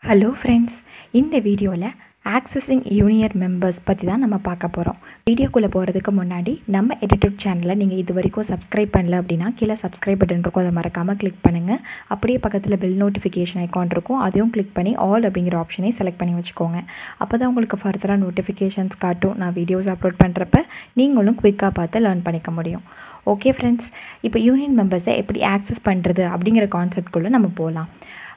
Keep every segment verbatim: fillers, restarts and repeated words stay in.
Hello friends, இந்த வீடியோவில் accessing union members பற்றி தான் நம்ம பார்க்க போகிறோம். வீடியோக்குள்ளே போகிறதுக்கு முன்னாடி நம்ம EduTut சேனலை நீங்கள் இது வரைக்கும் சப்ஸ்கிரைப் பண்ணல அப்படின்னா கீழே சப்ஸ்கிரைப் பட்டன் இருக்கும், அதை மறக்காமல் கிளிக் பண்ணுங்கள். அப்படியே பக்கத்தில் பெல் நோட்டிஃபிகேஷன் ஐக்கான் இருக்கும், அதையும் கிளிக் பண்ணி ஆல் அப்படிங்கிற ஆப்ஷனை செலக்ட் பண்ணி வச்சுக்கோங்க. அப்போ தான் உங்களுக்கு ஃபர்தராக நோட்டிஃபிகேஷன்ஸ் காட்டும். நான் வீடியோஸ் அப்லோட் பண்ணுறப்ப நீங்களும் குயிக்காக பார்த்து லேர்ன் பண்ணிக்க முடியும். ஓகே ஃப்ரெண்ட்ஸ், இப்போ யூனியன் மெம்பர்ஸை எப்படி ஆக்சஸ் பண்ணுறது அப்படிங்கிற கான்செப்ட்குள்ளே நம்ம போகலாம்.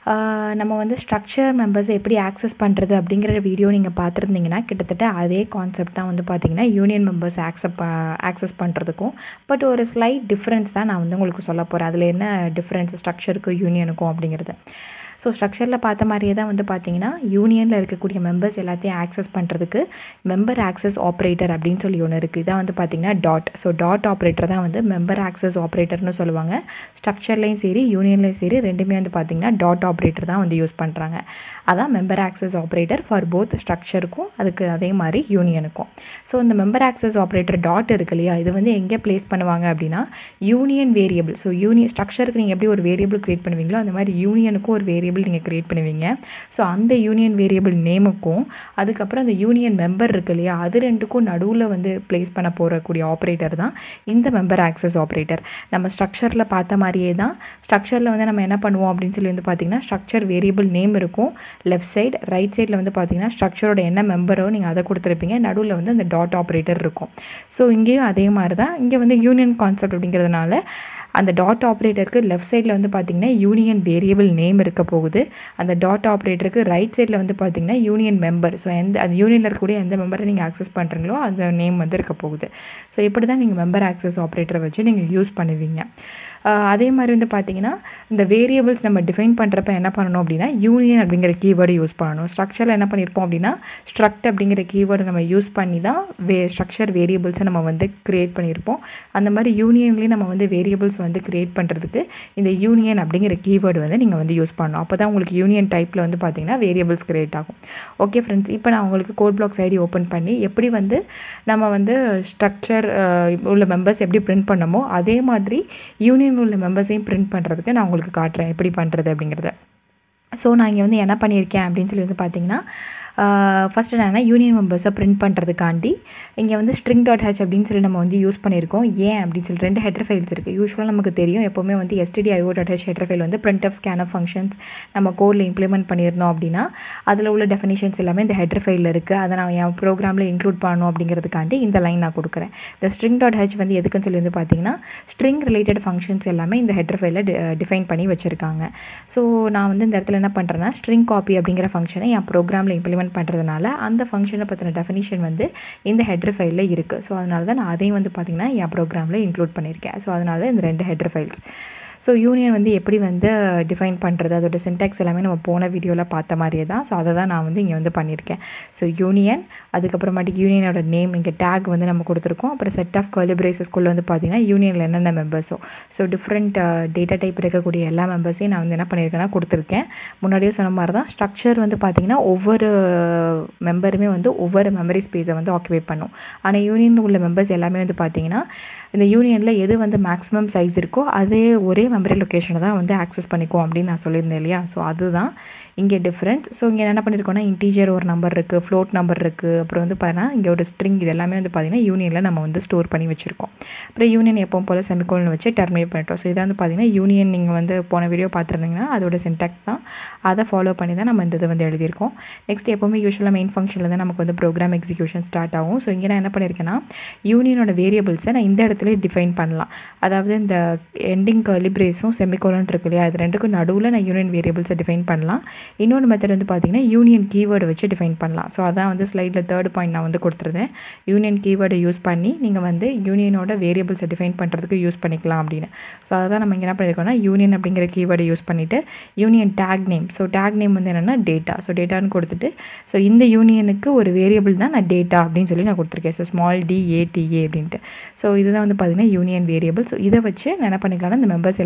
நம்ம வந்து ஸ்ட்ரக்சர் மெம்பர்ஸை எப்படி ஆக்சஸ் பண்ணுறது அப்படிங்கிற வீடியோ நீங்கள் பார்த்துருந்தீங்கன்னா கிட்டத்தட்ட அதே கான்செப்ட் தான் வந்து பார்த்திங்கன்னா யூனியன் மெம்பர்ஸ் ஆக்செப்ட் ஆக்சஸ் பண்ணுறதுக்கும். பட் ஒரு ஸ்லைட் டிஃப்ரென்ஸ் தான் நான் வந்து உங்களுக்கு சொல்ல போகிறேன். அதில் என்ன டிஃப்ரென்ஸ் ஸ்ட்ரக்சருக்கும் யூனியனுக்கும் அப்படிங்கிறது. ஸோ ஸ்ட்ரக்சரில் பார்த்த மாதிரியே தான் வந்து பார்த்திங்கன்னா யூனியனில் இருக்கக்கூடிய மெம்பர்ஸ் எல்லாத்தையும் ஆக்சஸ் பண்ணுறதுக்கு மெம்பர் ஆக்சஸ் ஆப்ரேட்டர் அப்படின்னு சொல்லி ஒன்று இருக்குது. இதான் வந்து பார்த்திங்கன்னா டாட். ஸோ டாட் ஆப்ரேட்டர் தான் வந்து மெம்பர் ஆக்சஸ் ஆப்ரேட்டர்னு சொல்லுவாங்க. ஸ்ட்ரக்சர்லேயும் சரி யூனியன்லேயும் சரி ரெண்டுமே வந்து பார்த்திங்கன்னா டாட் ஆப்ரேட்டர் தான் வந்து யூஸ் பண்ணுறாங்க. அதான் member access operator for both ஸ்ட்ரக்சருக்கும் அதுக்கு அதே மாதிரி யூனியனுக்கும். ஸோ இந்த மெம்பர் ஆக்சஸ் ஆப்ரேட்டர் டாட் இருக்கு இல்லையா, இது வந்து எங்கே ப்ளேஸ் பண்ணுவாங்க அப்படின்னா யூனியன் வேரியபிள். ஸோ யூனியன் ஸ்ட்ரக்சருக்கு நீங்கள் எப்படி ஒரு வேரியபிள் க்ரியேட் பண்ணுவீங்களோ அந்த மாதிரி யூனியனுக்கும் ஒரு வேரியபிள் நீங்கள் க்ரியேட் பண்ணுவீங்க. ஸோ அந்த யூனியன் வேரியபிள் நேமுக்கும் அதுக்கப்புறம் அந்த யூனியன் மெம்பர் இருக்கு இல்லையா, அது ரெண்டுக்கும் நடுவில் வந்து ப்ளேஸ் பண்ண போகக்கூடிய ஆப்ரேட்டர் தான் இந்த மெம்பர் ஆக்சஸ் ஆப்ரேட்டர். நம்ம ஸ்ட்ரக்சரில் பார்த்த மாதிரியே தான். ஸ்ட்ரக்சரில் வந்து நம்ம என்ன பண்ணுவோம் அப்படின்னு சொல்லி வந்து பார்த்திங்கன்னா ஸ்ட்ரக்சர் வேரியபிள் நேம் இருக்கும் லெஃப்ட் சைடு, ரைட் சைடில் வந்து பார்த்திங்கன்னா ஸ்ட்ரக்சரோட என்ன மெம்பரோ நீங்கள் அதை கொடுத்துருப்பீங்க, நடுவில் வந்து அந்த டாட் ஆப்ரேட்டர் இருக்கும். ஸோ இங்கேயும் அதே மாதிரி தான். இங்கே வந்து யூனியன் கான்செப்ட் அப்படிங்கிறதுனால அந்த டாட் ஆப்ரேட்டருக்கு லெஃப்ட் சைடில் வந்து பார்த்திங்கன்னா யூனியன் வேரியபிள் நேம் இருக்க போகுது. அந்த டாட் ஆப்ரேட்டருக்கு ரைட் சைடில் வந்து பார்த்திங்கன்னா யூனியன் மெம்பர். ஸோ எந்த அந்த யூனியனில் இருக்கக்கூடிய எந்த மெம்பரை நீங்கள் ஆக்சஸ் பண்ணுறீங்களோ அந்த நேம் வந்து இருக்க போகுது. ஸோ இப்படி தான் நீங்கள் மெம்பர் ஆக்சஸ் ஆப்ரேட்டரை வச்சு நீங்கள் யூஸ் பண்ணுவீங்க. அதே மாதிரி வந்து பார்த்திங்கன்னா இந்த வேரியபிள்ஸ் நம்ம டிஃபைன் பண்ணுறப்ப என்ன பண்ணணும் அப்படின்னா யூனியன் அப்படிங்கிற கீவேர்டு யூஸ் பண்ணணும். ஸ்ட்ரக்சரில் என்ன பண்ணியிருப்போம் அப்படின்னா ஸ்ட்ரக்ட் அப்படிங்கிற கீவேர்டு நம்ம யூஸ் பண்ணி தான் வே ஸ்ட்ரக்சர் வேரியபிள்ஸை நம்ம வந்து க்ரியேட் பண்ணியிருப்போம். அந்த மாதிரி யூனியன்லேயும் நம்ம வந்து வேரியபிள்ஸ் வந்து க்ரியேட் பண்ணுறதுக்கு இந்த யூனியன் அப்படிங்கிற கீவேர்டு வந்து நீங்கள் வந்து யூஸ் பண்ணணும். அப்போ தான் உங்களுக்கு யூனியன் டைப்பில் வந்து பார்த்திங்கன்னா வேரியபிள்ஸ் க்ரியேட் ஆகும். ஓகே ஃப்ரெண்ட்ஸ், இப்போ நான் உங்களுக்கு கோட் பிளாக்ஸ் ஐடி ஓப்பன் பண்ணி எப்படி வந்து நம்ம வந்து ஸ்ட்ரக்சர் உள்ள மெம்பர்ஸ் எப்படி பிரிண்ட் பண்ணமோ அதே மாதிரி யூனியன் உள்ள மெம்பர்ஸையும் பிரிண்ட் பண்ணுறதுக்கு நான் உங்களுக்கு காட்டுறேன் எப்படி பண்ணுறது அப்படிங்கிறத. ஸோ நான் இங்கே வந்து என்ன பண்ணியிருக்கேன் அப்படின்னு சொல்லி வந்து பார்த்தீங்கன்னா ஃபஸ்ட்டு நான் யூனியன் மெம்பர்ஸை பிரிண்ட் பண்ணுறதுக்காண்டி இங்கே வந்து ஸ்ட்ரிங் டாட் ஹெச் அப்படின்னு சொல்லி நம்ம வந்து யூஸ் பண்ணியிருக்கோம். ஏன் அப்படின்னு சொல்லி ரெண்டு ஹெட்டர் ஃபைல்ஸ் இருக்குது. யூஸ்வலாக நமக்கு தெரியும் எப்போவுமே வந்து STDIO dot H header file வந்து printf scanf functions நம்ம கோடில் இம்ப்ளிமெண்ட் பண்ணியிருந்தோம் அப்படின்னா அதில் உள்ள டெஃபினிஷன்ஸ் எல்லாமே இந்த ஹெட்டர் ஃபைலில் இருக்குது. அதை நான் என் ப்ரோக்ராமில் இன்க்ளூட் பண்ணணும் அப்படிங்கிறதுக்காண்டி இந்த லைன் நான் கொடுக்குறேன். இந்த ஸ்ட்ரிங் டாட் ஹெச் வந்து எதுக்குன்னு சொல்லி வந்து பார்த்தீங்கன்னா ஸ்ட்ரிங் ரிலேட்டட் ஃபங்க்ஷன்ஸ் எல்லாமே இந்த ஹெட்டர் ஃபைலில் டிஃபைன் பண்ணி வச்சுருக்காங்க. ஸோ நான் வந்து இந்த இடத்துல என்ன பண்ணுறேன்னா ஸ்ட்ரிங் காப்பி அப்படிங்கிற ஃபங்க்ஷனை என் ப்ரோக்ராமில் இம்ப்ளிமெண்ட் பண்ணுறதுனால அந்த ஃபங்க்ஷனை பற்றின டெஃபினிஷன் வந்து இந்த ஹெட்டர் ஃபைலில் இருக்குது. ஸோ அதனால தான் நான் அதையும் வந்து பார்த்திங்கன்னா என் ப்ரோக்ராமில் இன்க்ளூட் பண்ணியிருக்கேன். ஸோ அதனால தான் இந்த ரெண்டு ஹெட்டர் ஃபைல்ஸ். ஸோ யூனியன் வந்து எப்படி வந்து டிஃபைன் பண்ணுறது அதோட சின்டாக்ஸ் எல்லாமே நம்ம போன வீடியோவில் பார்த்த மாதிரியே தான். ஸோ அதை தான் நான் வந்து இங்கே வந்து பண்ணியிருக்கேன். ஸோ யூனியன், அதுக்கப்புறமாட்டிக்கு யூனியனோட நேம், இங்கே டேக் வந்து நம்ம கொடுத்துருக்கோம். அப்புறம் செட் ஆஃப் கர்லி பிரேசஸ்குள்ளே வந்து பார்த்திங்கன்னா யூனியனில் என்னென்ன மெம்பர்ஸோ ஸோ டிஃப்ரெண்ட் டேட்டா டைப் இருக்கக்கூடிய எல்லா மெம்பர்ஸையும் நான் வந்து என்ன பண்ணியிருக்கேன்னா கொடுத்துருக்கேன். முன்னாடியே சொன்ன மாதிரி தான் ஸ்ட்ரக்சர் வந்து பார்த்திங்கன்னா ஒவ்வொரு மெம்பருமே வந்து ஒவ்வொரு மெமரி ஸ்பேஸை வந்து ஆக்குபை பண்ணும். ஆனால் யூனியனில் உள்ள மெம்பர்ஸ் எல்லாமே வந்து பார்த்திங்கன்னா இந்த யூனியனில் எது வந்து மேக்ஸிமம் சைஸ் இருக்கோ அதே ஒரே மெமரி லொக்கேஷனை தான் வந்து ஆக்சஸ் பண்ணிக்குவோம் அப்படின்னு நான் சொல்லியிருந்தேன் இல்லையா. ஸோ அதுதான் இங்கே டிஃப்ரென்ஸ். ஸோ இங்கே என்ன பண்ணியிருக்கோன்னா இன்டீஜர் ஒரு நம்பர் இருக்குது, ஃப்ளோட் நம்பர் இருக்குது, அப்புறம் வந்து பார்த்தீங்கன்னா இங்கே ஒரு ஸ்ட்ரிங், இது எல்லாமே வந்து பார்த்திங்கன்னா யூனியனில் நம்ம வந்து ஸ்டோர் பண்ணி வச்சுருக்கோம். அப்புறம் யூனியன் எப்பவும் போல் செமிகோலன் வச்சு டெர்மினேட் பண்ணிட்டோம். ஸோ இதை வந்து பார்த்திங்கன்னா யூனியன் நீங்கள் வந்து போன வீடியோ பார்த்துருந்தீங்கன்னா அதோட சின்டாக்ஸ் தான். அதை ஃபாலோ பண்ணி தான் நம்ம இந்த இதை வந்து எழுதியிருக்கோம். நெக்ஸ்ட் எப்போவுமே யூஸ்வலாக மெயின் ஃபங்க்ஷனில் தான் நமக்கு வந்து ப்ரோக்ராம் எக்ஸிக்யூஷன் ஸ்டார்ட் ஆகும். ஸோ இங்கே நான் என்ன பண்ணியிருக்கேன்னா யூனியனோட வேரியபிள்ஸை நான் இந்த இடத்துல டிஃபைன் பண்ணலாம். அதாவது இந்த எண்டிங் கர்லி பிரேஸும் செமிகோலன் இருக்கு இல்லையா, அது ரெண்டுக்கும் நடுவில் நான் யூனியன் வேரியபிள்ஸை டிஃபைன் பண்ணலாம். இன்னொரு மெத்தட் வந்து பார்த்திங்கன்னா யூனியன் கீவேர்டு வச்சு டிஃபைன் பண்ணலாம். ஸோ அதான் வந்து ஸ்லைடில் தேர்ட் பாயிண்ட் நான் வந்து கொடுத்துருந்தேன். யூனியன் கீவேர்டை யூஸ் பண்ணி நீங்கள் வந்து யூனியனோட வேரியபிள்ஸை டிஃபைன் பண்ணுறதுக்கு யூஸ் பண்ணிக்கலாம் அப்படின்னு. ஸோ அதான் நம்ம இங்கே என்ன பண்ணியிருக்கோம்னா யூனியன் அப்படிங்கிற கீவேர்டை யூஸ் பண்ணிவிட்டு union tag name. So tag name வந்து என்னென்னா டேட்டா. ஸோ டேட்டான்னு கொடுத்துட்டு ஸோ இந்த யூனியனுக்கு ஒரு வேரியபிள் தான் நான் டேட்டா அப்படின்னு சொல்லி நான் கொடுத்துருக்கேன். ஸோ ஸ்மால் டிஏடிஏ அப்படின்ட்டு. ஸோ இதுதான் வந்து பார்த்திங்கன்னா யூனியன் வேரியபிள். ஸோ இதை வச்சு நான் என்ன பண்ணிக்கலாம்னா இந்த மெம்பர்ஸ்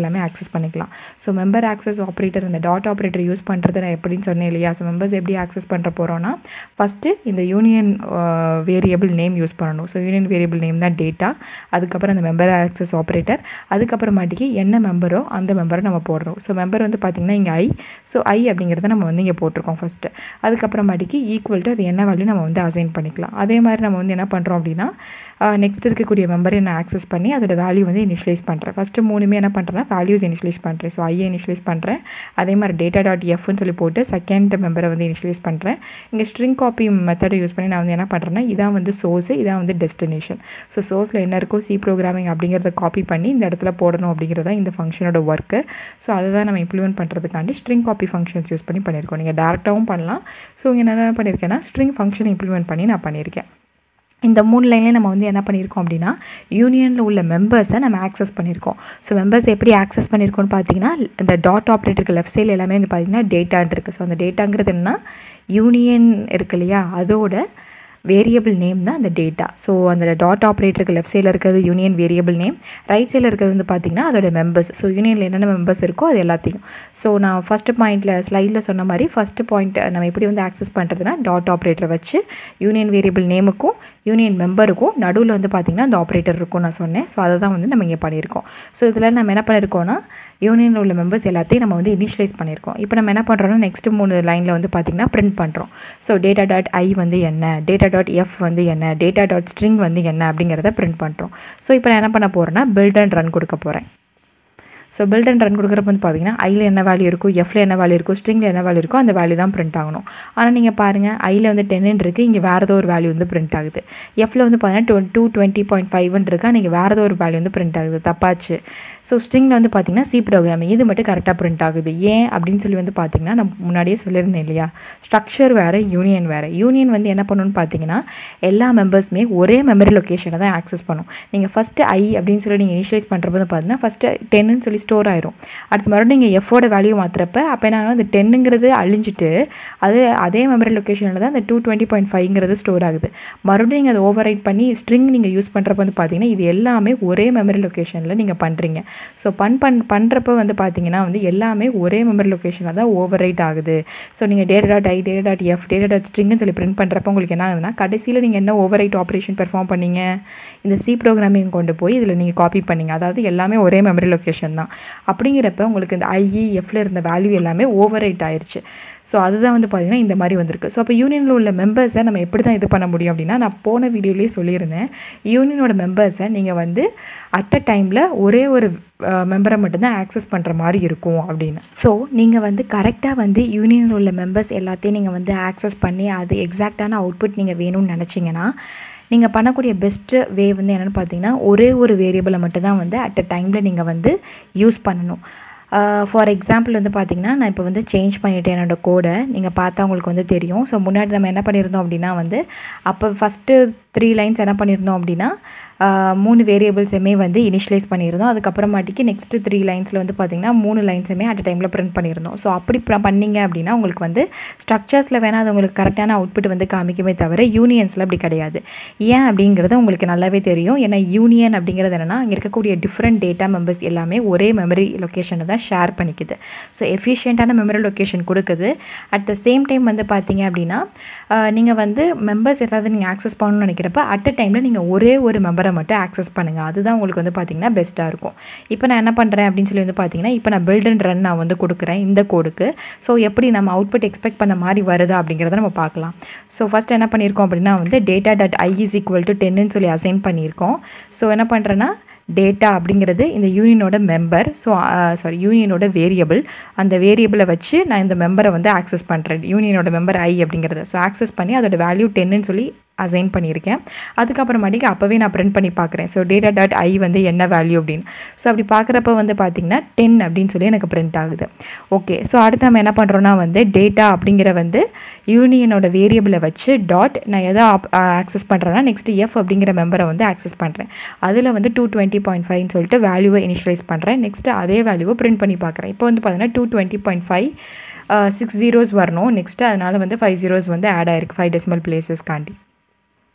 எல்லாமே ஆக்சஸ் பண்ணிக்கலாம். ஸோ மெம்பர் ஆக்சஸ் ஆப்ரேட்டர் இந்த டாட் ஆப்ரேட்டர் யூஸ் பண்ணுறது நான் எப்படின்னு சொன்னேன் இல்லையா. ஸோ மெம்பர்ஸ் எப்படி ஆக்சஸ் பண்ணுற போகிறோன்னா ஃபஸ்ட்டு இந்த யூனியன் வேரியபிள் நேம் யூஸ் பண்ணணும். ஸோ யூனியன் வேரியபிள் நேம் தான் டேட்டா, அதுக்கப்புறம் அந்த மெம்பர் ஆக்சஸ் ஆப்ரேட்டர், அதுக்கப்புறமாட்டிக்கு என்ன மெம்பரோ அந்த மெம்பரை நம்ம போடுறோம். ஸோ மெம்பர் வந்து பார்த்திங்கன்னா இங்கே ஐ, ஸோ ஐ அப்படிங்கிறத நம்ம வந்து இங்கே போட்டிருக்கோம் ஃபஸ்ட்டு. அதுக்கப்புறமாட்டிக்கு ஈக்குவல் டு அது என்ன வேல்யூ நம்ம வந்து அசைன் பண்ணிக்கலாம். அதே மாதிரி நம்ம வந்து என்ன பண்ணுறோம் அப்படின்னா நெக்ஸ்ட் இருக்கக்கூடிய மெம்பரை நான் ஆக்சஸ் பண்ணி அதோட வேல்யூ வந்து இனிஷியலைஸ் பண்ணுறேன். ஃபஸ்ட்டு மூணுமே என்ன பண்ணுறேன்னா வேல்யூஸ் இனிஷியலைஸ் பண்ணுறேன். ஸோ ஐயை இனிஷியலைஸ் பண்ணுறேன். அதே மாதிரி டேட்டா டாட் எஃப்னு சொல்லி போட்டு செகண்ட் மெம்பரை வந்து இனிஷியலைஸ் பண்ணுறேன். இங்கே ஸ்ட்ரிங் காப்பி மெத்தடை யூஸ் பண்ணி நான் வந்து என்ன பண்ணுறேன்னா இதான் வந்து சோர்ஸ், இதான் வந்து டெஸ்டினேஷன். ஸோ சோர்ஸில் என்ன இருக்கோ சி ப்ரோக்ராமிங் அப்படிங்கிறத காப்பி பண்ணி இந்த இடத்துல போடணும் அப்படிங்கிறதா இந்த ஃபங்க்ஷனோட ஒர்க்கு. ஸோ அதை தான் நம்ம இம்ப்ளிமெண்ட் பண்ணுறதுக்காண்டி ஸ்ட்ரிங் காப்பி ஃபங்க்ஷன்ஸ் யூஸ் பண்ணி பண்ணியிருக்கோம். நீங்கள் டேரெக்டாகவும் பண்ணலாம். ஸோ இங்கே என்ன பண்ணியிருக்கேன்னா ஸ்ட்ரிங் ஃபங்க்ஷன் இம்ப்ளிமெண்ட் பண்ணி நான் பண்ணியிருக்கேன். இந்த மூணு லைன்லேயே நம்ம வந்து என்ன பண்ணியிருக்கோம் அப்படின்னா யூனியனில் உள்ள மெம்பர்ஸை நம்ம ஆக்சஸ் பண்ணியிருக்கோம். ஸோ மெம்பர்ஸ் எப்படி ஆக்சஸ் பண்ணியிருக்கோம்னு பார்த்தீங்கன்னா இந்த டாட் ஆப்ரேட்டருக்கு லெஃப்ட் சைடில் எல்லாமே வந்து பார்த்திங்கன்னா டேட்டான் இருக்குது. ஸோ அந்த டேட்டாங்கிறது என்னன்னா யூனியன் இருக்கு இல்லையா, அதோட வேரியபிள் நேம் தான் அந்த டேட்டா. ஸோ அந்த டாட் ஆப்ரேட்டருக்கு லெஃப்ட் சைடில் இருக்கிறது யூனியன் வேரியபிள் நேம், ரைட் சைடில் இருக்கிறது வந்து பார்த்திங்கன்னா அதோட மெம்பர்ஸ். ஸோ யூனியனில் என்னென்ன மெம்பர்ஸ் இருக்கோ அது எல்லாத்தையும். ஸோ நான் ஃபஸ்ட்டு பாயிண்ட்டில் ஸ்லைடில் சொன்ன மாதிரி ஃபஸ்ட்டு பாயிண்ட் நம்ம எப்படி வந்து ஆக்சஸ் பண்ணுறதுனா டாட் ஆப்ரேட்டரை வச்சு யூனியன் வேரியபிள் நேமுக்கும் யூனியன் மெம்பருக்கும் நடுவில் வந்து பார்த்திங்கன்னா அந்த ஆப்ரேட்டர் இருக்கும் நான் சொன்னேன். ஸோ அதை தான் வந்து நம்ம இங்கே பண்ணியிருக்கோம். ஸோ இதில் நம்ம என்ன பண்ணியிருக்கோம்னா யூனியனில் உள்ள மெம்பர்ஸ் எல்லாத்தையும் நம்ம வந்து இனிஷியலைஸ் பண்ணியிருக்கோம். இப்போ நம்ம என்ன பண்ணுறோம்னா நெக்ஸ்ட் மூணு லைனில் வந்து பார்த்திங்கன்னா பிரிண்ட் பண்ணுறோம். ஸோ டேட்டா டாட் ஐ வந்து என்ன, டேட்டா டாட் எஃப் வந்து என்ன, டேட்டா டாட் ஸ்ட்ரிங் வந்து என்ன அப்படிங்கிறத பிரிண்ட் பண்ணுறோம். ஸோ இப்போ நான் என்ன பண்ண போகிறேன்னா பில்ட் அண்ட் ரன் கொடுக்க போகிறேன். ஸோ பில்ட் அண்ட் ரன் கொடுக்குறப்ப வந்து பார்த்திங்கன்னா ஐயில் என்ன வேல்யூ இருக்கோ, எஃப்ல என்ன வேல்யூ இருக்கோ, ஸ்ட்ரிங்கில் என்ன வேல்யூ இருக்கோ அந்த வேல்யூ தான் பிரிண்ட் ஆகணும். ஆனால் நீங்கள் பாருங்கள் ஐயில் வந்து டென்னு இருக்குது, இங்கே வேறு ஏதோ ஒரு வேல்யூ வந்து பிரிண்ட் ஆகுது. எஃப்ல வந்து பார்த்தீங்கன்னா டூ டுவெண்ட்டி பாயிண்ட் ஃபைவ்னு இருக்கா, நீங்கள் வேறு ஏதோ ஒரு வேல்யூ வந்து பிரிண்ட் ஆகுது, தப்பாச்சு. ஸோ ஸ்ட்ரிங்கில் வந்து பார்த்திங்கன்னா சி ப்ரோக்ராமிங் இது மட்டும் கரெக்டாக பிரிண்ட் ஆகுது. ஏன் அப்படின்னு சொல்லி வந்து பார்த்திங்கன்னா நான் முன்னாடியே சொல்லியிருந்தேன் இல்லையா, ஸ்ட்ரக்சர் வேறு யூனியன் வேறு. யூனியன் வந்து என்ன பண்ணணும்னு பார்த்தீங்கன்னா எல்லா மெம்பர்ஸுமே ஒரே மெமரி லொக்கேஷனை தான் ஆக்சஸ் பண்ணும். நீங்கள் ஃபஸ்ட்டு ஐ அப்படின்னு சொல்லி நீங்கள் இனிஷியலைஸ் பண்ணுறப்ப வந்து பார்த்தீங்கன்னா ஃபஸ்ட்டு டென்னு சொல்லி ஸ்டோர் ஆயிரும். அடுத்து மறுபடியும் நீங்கள் எஃபோட வேல்யூ மாற்றுறப்ப அப்போ என்ன அந்த டென்னுங்கிறது அழிஞ்சிட்டு அது அதே மெமரி லொக்கேஷனில் தான் அந்த டூ டுவெண்ட்டி பாயிண்ட் ஃபைவ்ங்கிறது ஸ்டோர் ஆகுது. மறுபடியும் நீங்கள் அதை ஓவர் ரைட் பண்ணி ஸ்ட்ரிங் நீங்கள் யூஸ் பண்ணுறப்ப வந்து பார்த்தீங்கன்னா இது எல்லாமே ஒரே மெமரி லொக்கேஷனில் நீங்கள் பண்ணுறீங்க. ஸோ பண் பண் பண்ணுறப்ப வந்து பார்த்தீங்கன்னா வந்து எல்லாமே ஒரே மெமரி லொக்கேஷனில் தான் ஓவர் ரைட் ஆகுது. ஸோ நீங்கள் data dot I, data dot F, data dot ஸ்ட்ரிங்னு சொல்லி பிரிண்ட் பண்ணுறப்ப உங்களுக்கு என்ன ஆகுதுன்னா கடைசியில் நீங்கள் என்ன ஓவர் ரைட் ஆப்ரேஷன் பெர்ஃபார்ம் பண்ணீங்க, இந்த சி ப்ரோக்ராமிங் கொண்டு போய் இதில் நீங்கள் காப்பி பண்ணீங்க. அதாவது எல்லாமே ஒரே மெமரி லொக்கேஷன் தான். அப்படிங்கிறப்ப உங்களுக்கு இந்த ஐஇ எஃப்ல இருந்த வேல்யூ எல்லாமே ஓவர் ரைட் ஆயிடுச்சு. ஸோ அதுதான் வந்து பார்த்திங்கன்னா இந்த மாதிரி வந்திருக்கு. ஸோ அப்போ யூனியனில் உள்ள மெம்பர்ஸை நம்ம எப்படி தான் இது பண்ண முடியும் அப்படின்னா நான் போன வீடியோலேயே சொல்லியிருந்தேன், யூனியனோட மெம்பர்ஸை நீங்கள் வந்து அட் அ டைமில் ஒரே ஒரு மெம்பரை மட்டும்தான் ஆக்சஸ் பண்ணுற மாதிரி இருக்கும் அப்படின்னு. ஸோ நீங்கள் வந்து கரெக்டாக வந்து யூனியனில் உள்ள மெம்பர்ஸ் எல்லாத்தையும் நீங்கள் வந்து ஆக்சஸ் பண்ணி அது எக்ஸாக்டான அவுட்புட் நீங்கள் வேணும்னு நினச்சிங்கன்னா நீங்கள் பண்ணக்கூடிய பெஸ்ட்டு வே வந்து என்னென்னு பார்த்தீங்கன்னா ஒரே ஒரு வேரியபிளை மட்டும்தான் வந்து அட் அ டைமில் நீங்கள் வந்து யூஸ் பண்ணணும். ஃபார் எக்ஸாம்பிள் வந்து பார்த்திங்கன்னா நான் இப்போ வந்து சேஞ்ச் பண்ணிவிட்டேன் என்னோடய கோடை. நீங்கள் பார்த்தா உங்களுக்கு வந்து தெரியும். ஸோ முன்னாடி நம்ம என்ன பண்ணியிருந்தோம் அப்படின்னா வந்து அப்போ ஃபஸ்ட்டு த்ரீ லைன்ஸ் என்ன பண்ணியிருந்தோம் அப்படின்னா மூணு வேரியபிள்ஸுமே வந்து இனிஷியலைஸ் பண்ணியிருந்தோம். அதுக்கப்புறமாட்டிக்கு நெக்ஸ்ட்டு த்ரீ லைன்ஸில் வந்து பார்த்திங்கன்னா மூணு லைன்ஸுமே அட் அ டைமில் பிரிண்ட் பண்ணியிருந்தோம். ஸோ அப்படி பண்ணிங்க அப்படின்னா உங்களுக்கு வந்து ஸ்ட்ரக்சர்ஸில் வேணால் அது உங்களுக்கு கரெக்டான அவுட்புட் வந்து காமிக்குமே தவிர யூனியன்ஸில் அப்படி கிடையாது. ஏன் அப்படிங்கிறது உங்களுக்கு நல்லாவே தெரியும். ஏன்னா யூனியன் அப்படிங்கிறது என்னென்னா இங்கே இருக்கக்கூடிய டிஃப்ரெண்ட் டேட்டா மெம்பர்ஸ் எல்லாமே ஒரே மெமரி லொக்கேஷனை தான் ஷேர் பண்ணிக்குது. ஸோ எஃபிஷியண்ட்டான மெமரி லொக்கேஷன் கொடுக்குது. அட் த சேம் டைம் வந்து பார்த்தீங்க அப்படின்னா நீங்கள் வந்து மெம்பர்ஸ் ஏதாவது நீங்கள் ஆக்சஸ் பண்ணணும்னு நினைக்கிறப்ப அட் அ டைமில் நீங்கள் ஒரே ஒரு மெம்பரை மட்டும் ஆக்சஸ் பண்ணுங்கள். அதுதான் உங்களுக்கு வந்து பார்த்திங்கன்னா பெஸ்ட்டாக இருக்கும். இப்போ நான் என்ன பண்ணுறேன் அப்படின்னு சொல்லி வந்து பார்த்திங்கன்னா இப்போ நான் பில்ட் அண்ட் ரன் நான் வந்து கொடுக்குறேன் இந்த கோடுக்கு. ஸோ எப்படி நம்ம அவுட்புட் எக்ஸ்பெக்ட் பண்ண மாதிரி வருதா அப்படிங்கிறத நம்ம பார்க்கலாம். ஸோ ஃபஸ்ட் என்ன பண்ணியிருக்கோம் அப்படின்னா வந்து data dot I is equal to டென்னு சொல்லி அசைன் பண்ணியிருக்கோம். ஸோ என்ன பண்ணுறேன்னா டேட்டா அப்படிங்கிறது இந்த யூனியனோட மெம்பர். ஸோ சாரி யூனியனோட வேரியபிள். அந்த வேரியபிளை வச்சு நான் இந்த மெம்பரை வந்து ஆக்சஸ் பண்ணுறேன். யூனியனோட மெம்பர் ஐ அப்படிங்கிறத ஸோ ஆக்சஸ் பண்ணி அதோட வேல்யூ டென்னு சொல்லி அசைன் பண்ணியிருக்கேன். அதுக்கப்புறமாட்டிக்கு அப்போவே நான் பிரிண்ட் பண்ணி பார்க்குறேன். ஸோ டேட்டா டாட் ஐ வந்து என்ன வேல்யூ அப்படின்னு. ஸோ அப்படி பார்க்குறப்ப வந்து பார்த்திங்கன்னா டென் அப்படின்னு சொல்லி எனக்கு பிரிண்ட் ஆகுது. ஓகே, ஸோ அடுத்து நம்ம என்ன பண்ணுறோன்னா வந்து டேட்டா அப்படிங்கிற வந்து யூனியனோட வேரியபிளை வச்சு டாட் நான் எதை ஆக்சஸ் பண்ணுறேன்னா நெக்ஸ்ட்டு எஃப் அப்படிங்கிற மெம்பரை வந்து ஆக்சஸ் பண்ணுறேன். அதில் வந்து டூ டுவெண்ட்டி பாயிண்ட் ஃபைவ்னு சொல்லிட்டு வேல்யூவை இனிஷியலைஸ் பண்ணுறேன். நெக்ஸ்ட்டு அதே வேல்யூவை பிரிண்ட் பண்ணி பார்க்குறேன். இப்போ வந்து பார்த்தீங்கன்னா two twenty point five six zeros வரணும் நெக்ஸ்ட்டு. அதனால் வந்து ஃபைவ் ஜீரோஸ் வந்து ஆட் ஆயிருக்கு ஃபைவ் டெசிமல் பிளேசஸ்காண்டி.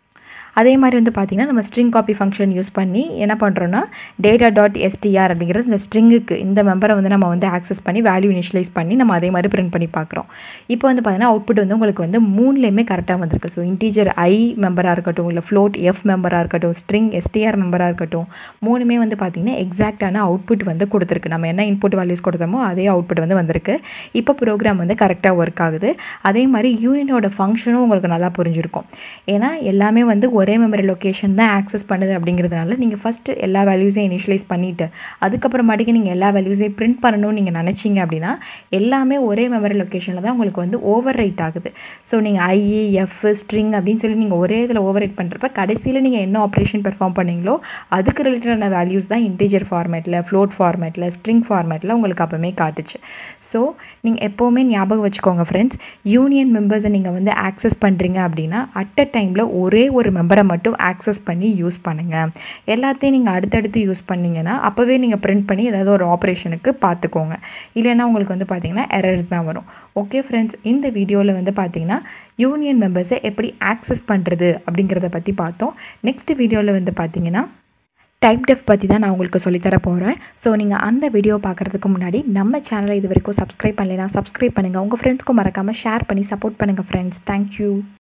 அதே மாதிரி வந்து பார்த்திங்கன்னா நம்ம ஸ்ட்ரிங் காப்பி ஃபங்க்ஷன் யூஸ் பண்ணி என்ன பண்ணுறோன்னா டேட்டா டாட் எஸ்டிஆர் அப்படிங்கிறது இந்த ஸ்ட்ரிங்குக்கு இந்த மெம்பரை வந்து நம்ம வந்து ஆக்சஸ் பண்ணி வேல்யூ இனிஷியலைஸ் பண்ணி நம்ம அதே மாதிரி பிரிண்ட் பண்ணி பார்க்குறோம். இப்போ வந்து பார்த்திங்கன்னா அவுட்புட் வந்து உங்களுக்கு வந்து மூணுலேயுமே கரெக்டாக வந்திருக்கு. ஸோ இன்டீஜர் ஐ மெம்பராக இருக்கட்டும், இல்லை ஃப்ளோட் எஃப் மெம்பராக இருக்கட்டும், ஸ்ட்ரிங் எஸ்டிஆர் மெம்பராக இருக்கட்டும், மூணுமே வந்து பார்த்திங்கன்னா எக்ஸாக்டான அவுட்புட் வந்து கொடுத்துருக்கு. நம்ம என்ன இன்புட் வேல்யூஸ் கொடுத்தோமோ அதே அவுட்புட் வந்து வந்திருக்கு. இப்போ ப்ரோக்ராம் வந்து கரெக்டாக ஒர்க் ஆகுது. அதே மாதிரி யூனியனோட ஃபங்க்ஷனும் உங்களுக்கு நல்லா புரிஞ்சிருக்கும். ஏன்னா எல்லாமே வந்து ஒரே மெமரி லொக்கேஷன் தான் ஆக்சஸ் பண்ணுது அப்படிங்கிறதுனால நீங்கள் ஃபஸ்ட்டு எல்லா வேல்யூஸையும் இனிஷியலைஸ் பண்ணிவிட்டு அதுக்கப்புறமாட்டிக்கு நீங்கள் எல்லா வேல்யூஸையும் பிரிண்ட் பண்ணணும்னு நீங்கள் நினச்சிங்க அப்படின்னா எல்லாமே ஒரே மெமரி லொக்கேஷனில் தான் உங்களுக்கு வந்து ஓவர் ரைட் ஆகுது. ஸோ நீங்கள் ஐ, எஃப், ஸ்ட்ரிங் அப்படின்னு சொல்லி நீங்கள் ஒரே இதில் ஓவர் ரைட் பண்ணுறப்ப கடைசியில் நீங்கள் என்ன ஆப்ரேஷன் பெர்ஃபார்ம் பண்ணீங்களோ அதுக்கு ரிலேட்டடான வேல்யூஸ் தான் இன்டீஜர் ஃபார்மேட்டில், ஃப்ளோட் ஃபார்மேட்டில், ஸ்ட்ரிங் ஃபார்மேட்டில் உங்களுக்கு அப்போவுமே காட்டுச்சு. ஸோ நீங்கள் எப்போவுமே ஞாபகம் வச்சுக்கோங்க ஃப்ரெண்ட்ஸ், யூனியன் மெம்பர்ஸை நீங்கள் வந்து ஆக்சஸ் பண்ணுறீங்க அப்படின்னா அட் அ டைமில் ஒரே ஒரு மெம்பரை மட்டும் ஆக்சஸ் பண்ணி யூஸ் பண்ணுங்கள். எல்லாத்தையும் நீங்கள் அடுத்தடுத்து யூஸ் பண்ணிங்கன்னா அப்போவே நீங்கள் பிரிண்ட் பண்ணி ஏதாவது ஒரு ஆப்ரேஷனுக்கு பார்த்துக்கோங்க. இல்லைன்னா உங்களுக்கு வந்து பார்த்திங்கன்னா எரர்ஸ் தான் வரும். ஓகே ஃப்ரெண்ட்ஸ், இந்த வீடியோவில் வந்து பார்த்திங்கன்னா யூனியன் மெம்பர்ஸை எப்படி ஆக்சஸ் பண்ணுறது அப்படிங்கிறத பற்றி பார்த்தோம். நெக்ஸ்ட் வீடியோவில் வந்து பார்த்திங்கன்னா டைப் டெஃப் பற்றி தான் நான் உங்களுக்கு சொல்லித்தர போகிறேன். ஸோ நீங்கள் அந்த வீடியோ பார்க்குறதுக்கு முன்னாடி நம்ம சேனலை இது வரைக்கும் சப்ஸ்கிரைப் பண்ணலைன்னா சப்ஸ்கிரைப் பண்ணுங்கள். உங்கள் ஃப்ரெண்ட்ஸ்க்கும் மறக்காமல் ஷேர் பண்ணி சப்போர்ட் பண்ணுங்கள் ஃப்ரெண்ட்ஸ். தேங்க்யூ.